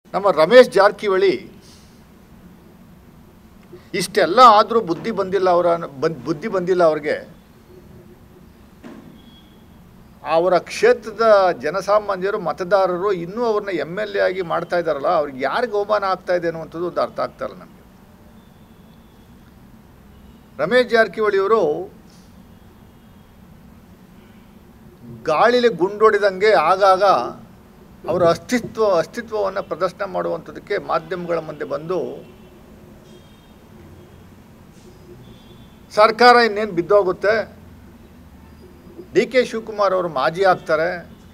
ನಮ್ಮ ರಮೇಶ್ ಜಾರಕಿಹೊಳಿ ಇಷ್ಟೆಲ್ಲ ಆದರೂ ಬುದ್ಧಿ ಬಂದಿಲ್ಲ ಅವ್ರಿಗೆ. ಅವರ ಕ್ಷೇತ್ರದ ಜನಸಾಮಾನ್ಯರು ಮತದಾರರು ಇನ್ನೂ ಅವ್ರನ್ನ MLA ಆಗಿ ಮಾಡ್ತಾ ಇದ್ದಾರಲ್ಲ, ಅವ್ರಿಗೆ ಯಾರಿಗೆ ಅವಮಾನ ಆಗ್ತಾ ಇದೆ ಅನ್ನುವಂಥದ್ದು ಒಂದು ಅರ್ಥ ಆಗ್ತಾ ಇಲ್ಲ ನನಗೆ. ರಮೇಶ್ ಜಾರಕಿಹೊಳಿಯವರು ಗಾಳಿಲಿ ಗುಂಡೊಡೆದಂಗೆ ಆಗಾಗ ಅವರ ಅಸ್ತಿತ್ವವನ್ನು ಪ್ರದರ್ಶನ ಮಾಡುವಂಥದ್ದಕ್ಕೆ ಮಾಧ್ಯಮಗಳ ಮುಂದೆ ಬಂದು ಸರ್ಕಾರ ಇನ್ನೇನು ಬಿದ್ದೋಗುತ್ತೆ, DK ಶಿವಕುಮಾರ್ ಅವರು ಮಾಜಿ ಆಗ್ತಾರೆ,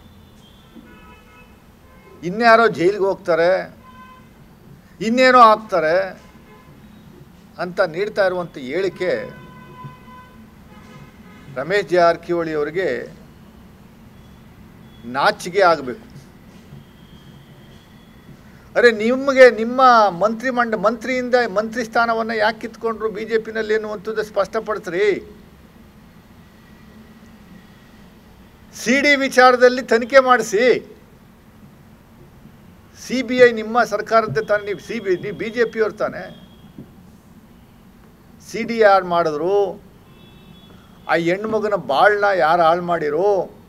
ಇನ್ಯಾರೋ ಜೈಲಿಗೆ ಹೋಗ್ತಾರೆ, ಇನ್ನೇನೋ ಆಗ್ತಾರೆ ಅಂತ ನೀಡ್ತಾ ಇರುವಂಥ ಹೇಳಿಕೆ ರಮೇಶ್ ಜಾರಕಿಹೊಳಿ ಅವರಿಗೆ ನಾಚಿಕೆ ಆಗಬೇಕು. ಅರೆ, ನಿಮಗೆ ನಿಮ್ಮ ಮಂತ್ರಿಯಿಂದ ಮಂತ್ರಿ ಸ್ಥಾನವನ್ನು ಯಾಕೆ ಕಿತ್ಕೊಂಡ್ರು BJPನಲ್ಲಿ ಎನ್ನುವಂಥದ್ದು ಸ್ಪಷ್ಟಪಡಿಸ್ರಿ. CD ವಿಚಾರದಲ್ಲಿ ತನಿಖೆ ಮಾಡಿಸಿ. CBI ನಿಮ್ಮ ಸರ್ಕಾರದ್ದೇ ತಾನೆ, ನೀವು BJPಯವ್ರು ತಾನೆ. CD ಯಾರು ಮಾಡಿದ್ರು, ಆ ಹೆಣ್ಮಗನ ಬಾಳನ್ನ ಯಾರು ಹಾಳು ಮಾಡಿರು,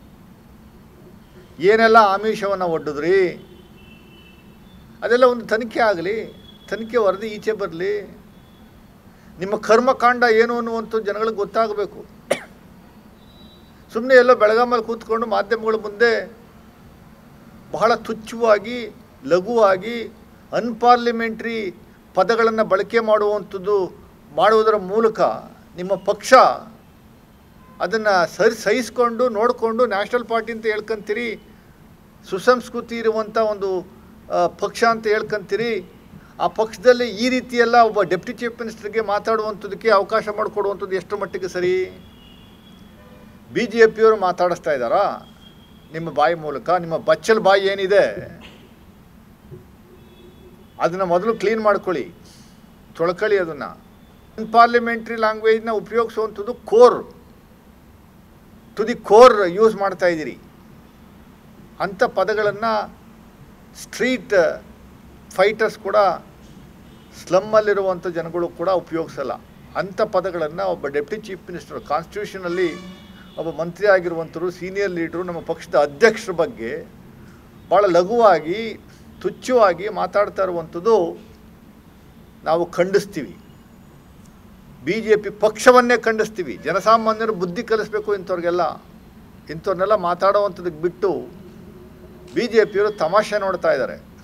ಏನೆಲ್ಲ ಆಮಿಷವನ್ನು ಒಡ್ಡಿದ್ರಿ, ಅದೆಲ್ಲ ಒಂದು ತನಿಖೆ ಆಗಲಿ, ತನಿಖೆ ವರದಿ ಈಚೆ ಬರಲಿ. ನಿಮ್ಮ ಕರ್ಮಕಾಂಡ ಏನು ಅನ್ನುವಂಥ ಜನಗಳಿಗೆ ಗೊತ್ತಾಗಬೇಕು. ಸುಮ್ಮನೆ ಎಲ್ಲೋ ಬೆಳಗಾಮಲ್ಲಿ ಕೂತ್ಕೊಂಡು ಮಾಧ್ಯಮಗಳ ಮುಂದೆ ಬಹಳ ತುಚ್ಛವಾಗಿ, ಲಘುವಾಗಿ, ಅನ್ಪಾರ್ಲಿಮೆಂಟ್ರಿ ಪದಗಳನ್ನು ಬಳಕೆ ಮಾಡುವುದರ ಮೂಲಕ ನಿಮ್ಮ ಪಕ್ಷ ಅದನ್ನು ಸಹಿಸ್ಕೊಂಡು ನೋಡಿಕೊಂಡು ನ್ಯಾಷನಲ್ ಪಾರ್ಟಿ ಅಂತ ಹೇಳ್ಕೊಂತೀರಿ, ಸುಸಂಸ್ಕೃತಿ ಇರುವಂಥ ಒಂದು ಪಕ್ಷ ಅಂತ ಹೇಳ್ಕೊಂತೀರಿ. ಆ ಪಕ್ಷದಲ್ಲಿ ಈ ರೀತಿಯೆಲ್ಲ ಒಬ್ಬ ಡೆಪ್ಟಿ ಚೀಫ್ ಮಿನಿಸ್ಟರ್ಗೆ ಮಾತಾಡುವಂಥದ್ದಕ್ಕೆ ಅವಕಾಶ ಮಾಡಿಕೊಡುವಂಥದ್ದು ಎಷ್ಟು ಮಟ್ಟಿಗೆ ಸರಿ? BJPಯವರು ಮಾತಾಡಿಸ್ತಾ ಇದ್ದಾರಾ ನಿಮ್ಮ ಬಾಯಿ ಮೂಲಕ? ನಿಮ್ಮ ಬಚ್ಚಲ್ ಬಾಯಿ ಏನಿದೆ ಅದನ್ನು ಮೊದಲು ಕ್ಲೀನ್ ಮಾಡ್ಕೊಳ್ಳಿ, ತೊಳ್ಕೊಳ್ಳಿ. ಅದನ್ನು ಅನ್ಪಾರ್ಲಿಮೆಂಟ್ರಿ ಲ್ಯಾಂಗ್ವೇಜ್ನ ಉಪಯೋಗಿಸುವಂಥದ್ದು ಕೋರ್ ಯೂಸ್ ಮಾಡ್ತಾ ಇದ್ದೀರಿ. ಅಂಥ ಪದಗಳನ್ನು ಸ್ಟ್ರೀಟ್ ಫೈಟರ್ಸ್ ಕೂಡ, ಸ್ಲಮ್ಮಲ್ಲಿರುವಂಥ ಜನಗಳು ಕೂಡ ಉಪಯೋಗಿಸಲ್ಲ. ಅಂಥ ಪದಗಳನ್ನು ಒಬ್ಬ ಡೆಪ್ಟಿ ಚೀಫ್ ಮಿನಿಸ್ಟರ್, ಕಾನ್ಸ್ಟಿಟ್ಯೂಷನಲ್ಲಿ ಒಬ್ಬ ಮಂತ್ರಿ ಆಗಿರುವಂಥರು, ಸೀನಿಯರ್ ಲೀಡ್ರು, ನಮ್ಮ ಪಕ್ಷದ ಅಧ್ಯಕ್ಷರ ಬಗ್ಗೆ ಭಾಳ ಲಘುವಾಗಿ, ತುಚ್ಛವಾಗಿ ಮಾತಾಡ್ತಾ ಇರುವಂಥದ್ದು ನಾವು ಖಂಡಿಸ್ತೀವಿ. BJP ಪಕ್ಷವನ್ನೇ ಖಂಡಿಸ್ತೀವಿ. ಜನಸಾಮಾನ್ಯರು ಬುದ್ಧಿ ಕಲಿಸ್ಬೇಕು ಇಂಥವ್ರನ್ನೆಲ್ಲ ಮಾತಾಡುವಂಥದ್ದಕ್ಕೆ ಬಿಟ್ಟು BJPಯವರು ತಮಾಷೆ ನೋಡ್ತಾ ಇದ್ದಾರೆ.